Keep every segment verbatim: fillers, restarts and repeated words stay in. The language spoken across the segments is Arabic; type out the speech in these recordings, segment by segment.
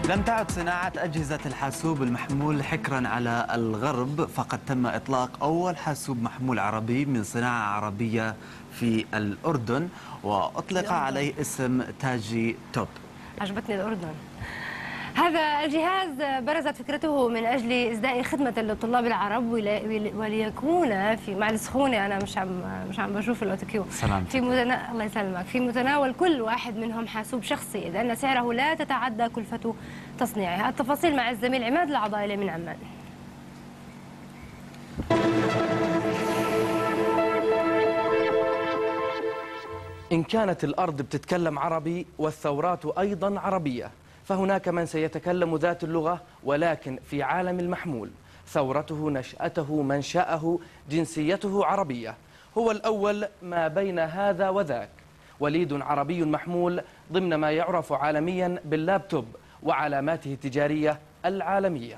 لم تعد صناعة أجهزة الحاسوب المحمول حكرا على الغرب، فقد تم إطلاق أول حاسوب محمول عربي من صناعة عربية في الأردن، وأطلق عليه اسم تاجي توب. عجبتني الأردن. هذا الجهاز برزت فكرته من أجل إسداء خدمة للطلاب العرب وليكون في مع السخونة. أنا مش عم مش عم بشوف الأوتوكيو في متنا... الله يسلمك في متناول كل واحد منهم حاسوب شخصي، إذ أن سعره لا تتعدى كلفة تصنيعه. التفاصيل مع الزميل عماد العضايلة من عمان. إن كانت الأرض بتتكلم عربي والثورات أيضا عربية، فهناك من سيتكلم ذات اللغة ولكن في عالم المحمول. ثورته، نشأته، منشأه، جنسيته عربية. هو الأول ما بين هذا وذاك، وليد عربي محمول ضمن ما يعرف عالميا باللابتوب وعلاماته التجارية العالمية.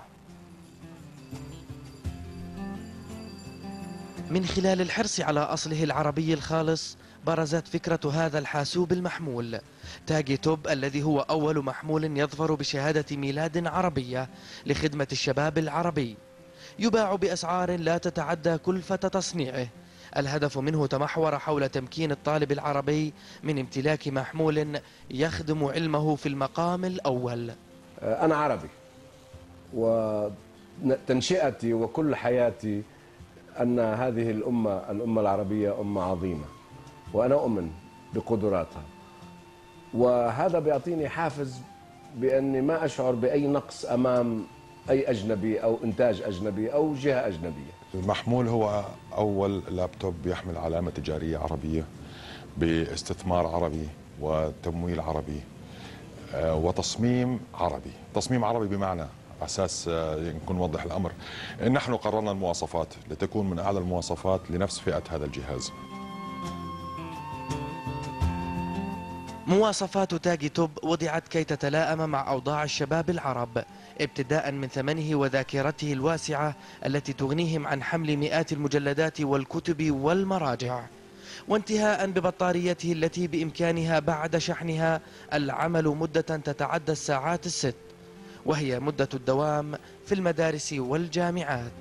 من خلال الحرص على أصله العربي الخالص برزت فكرة هذا الحاسوب المحمول تاجيتوب، الذي هو أول محمول يظفر بشهادة ميلاد عربية لخدمة الشباب العربي. يباع بأسعار لا تتعدى كلفة تصنيعه. الهدف منه تمحور حول تمكين الطالب العربي من امتلاك محمول يخدم علمه في المقام الأول. أنا عربي، وتنشئتي وكل حياتي أن هذه الأمة الأمة العربية أمة عظيمة، وأنا أؤمن بقدراتها، وهذا بيعطيني حافز بأني ما أشعر بأي نقص أمام أي أجنبي أو إنتاج أجنبي أو جهة أجنبية. المحمول هو أول لابتوب يحمل علامة تجارية عربية باستثمار عربي وتمويل عربي وتصميم عربي. تصميم عربي بمعنى أساس نكون نوضح الأمر، نحن قررنا المواصفات لتكون من أعلى المواصفات لنفس فئة هذا الجهاز. مواصفات تاجيتوب وضعت كي تتلائم مع أوضاع الشباب العرب، ابتداء من ثمنه وذاكرته الواسعة التي تغنيهم عن حمل مئات المجلدات والكتب والمراجع، وانتهاء ببطاريته التي بإمكانها بعد شحنها العمل مدة تتعدى الساعات الست، وهي مدة الدوام في المدارس والجامعات.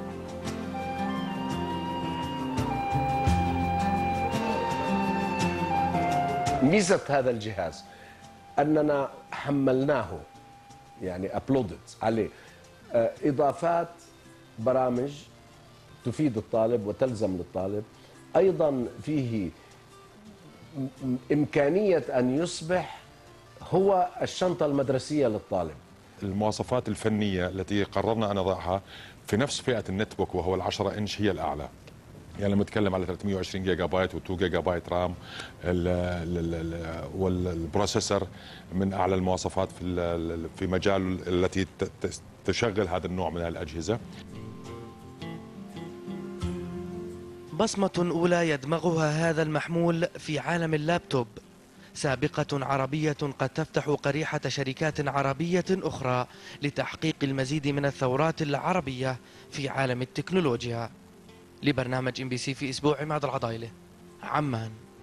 ميزة هذا الجهاز أننا حملناه، يعني أبلودت عليه إضافات برامج تفيد الطالب وتلزم للطالب. أيضا فيه إمكانية أن يصبح هو الشنطة المدرسية للطالب. المواصفات الفنية التي قررنا أن نضعها في نفس فئة النت بوك وهو العشرة إنش هي الأعلى. يعني لما نتكلم على ثلاثمئة وعشرين جيجا بايت و2 جيجا بايت رام، والبروسيسور من اعلى المواصفات في في مجال التي تشغل هذا النوع من الأجهزة. بصمة أولى يدمغها هذا المحمول في عالم اللابتوب، سابقة عربية قد تفتح قريحة شركات عربية أخرى لتحقيق المزيد من الثورات العربية في عالم التكنولوجيا. لبرنامج إم بي سي في أسبوع، عماد العضايلة، عمان.